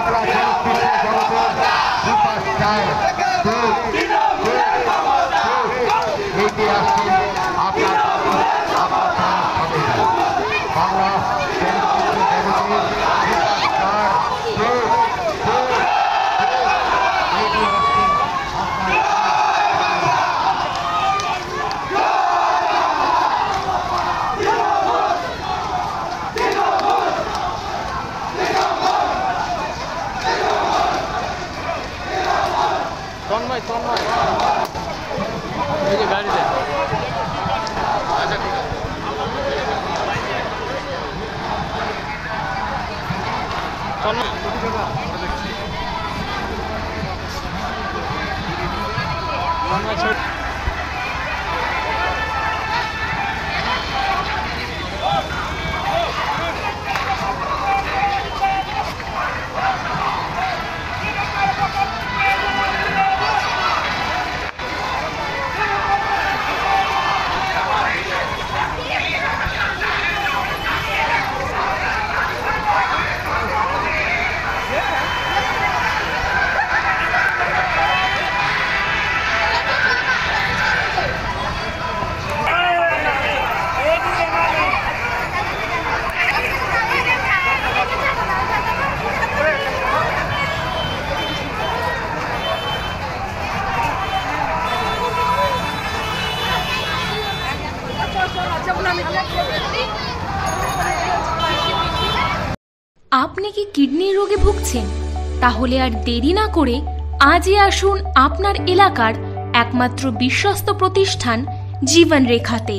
আপনি কি কিডনি রোগে ভুগছেন? তাহলে আর দেরি না করে আজই আসুন আপনার এলাকার একমাত্র বিশ্বস্ত প্রতিষ্ঠান জীবন রেখাতে।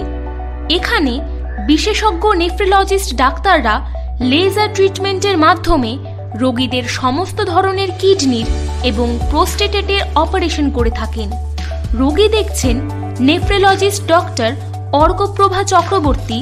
এখানে বিশেষজ্ঞ নেফ্রোলজিস্ট ডাক্তাররা লেজার ট্রিটমেন্টের মাধ্যমে রোগীদের সমস্ত ধরনের কিডনির এবং প্রোস্টেটের অপারেশন করে থাকেন। রোগী দেখছেন nephrologist doctor Arkaprava Chakraborty,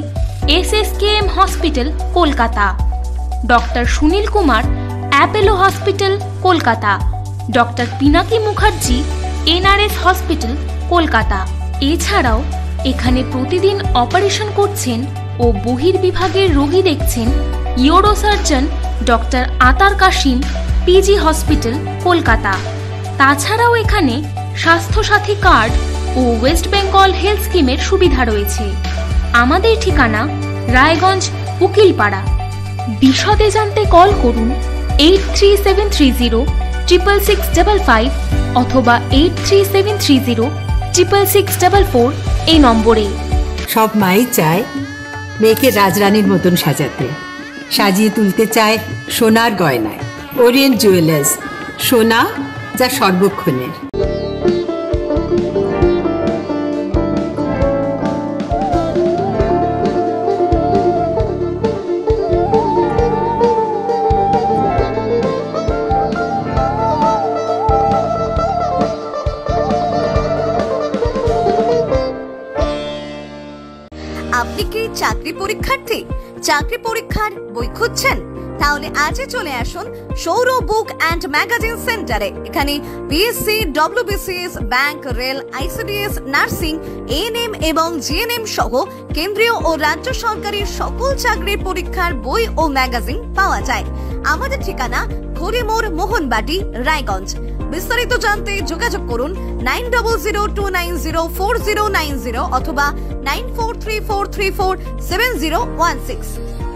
SSKM hospital, Kolkata. Doctor Sunil Kumar, Apollo hospital, Kolkata. Doctor Pinaki Mukherjee, NRS hospital, Kolkata. এছাড়াও এখানে প্রতিদিন অপারেশন করছেন ও বহির্বিভাগের রোগী দেখছেন ইউরোসার্জন ডক্টর আতার কাশিম, PG হসপিটাল, কলকাতা। তাছাড়াও এখানে স্বাস্থ্যসাথী কার্ড ও ওয়েস্ট বেঙ্গল হেলথ স্কিমের সুবিধা রয়েছে। আমাদের ঠিকানা রায়গঞ্জ, উকিলপাড়া। বিশদে জানতে কল করুন 8373066655 অথবা 8373066644 এই নম্বরে। সব মাই চায় মেয়েকে রাজরানীর মতন সাজাতে, সাজিয়ে তুলতে চায় সোনার গয়নায়। ওরিয়েন্ট জুয়েলার্স, সোনা যা সর্বক্ষণের। আপনি কি চাকরি পরীক্ষার্থী? চাকরি পরীক্ষার বই খুঁজছেন? তাহলে আজই চলে আসুন সৌর বুক অ্যান্ড ম্যাগাজিন সেন্টারে। এখানে BSc, WBCS, bank, rail, ICDS, nursing, ANM এবং GNM সহ কেন্দ্রীয় ও রাজ্য সরকারি সকল চাকরির পরীক্ষার বই ও ম্যাগাজিন পাওয়া যায়। আমাদের ঠিকানা ঘড়িমোড়, মোহনবাটি, রায়গঞ্জ। বিস্তারিত জানতে যোগাযোগ করুন 9002904090 অথবা 9434347016।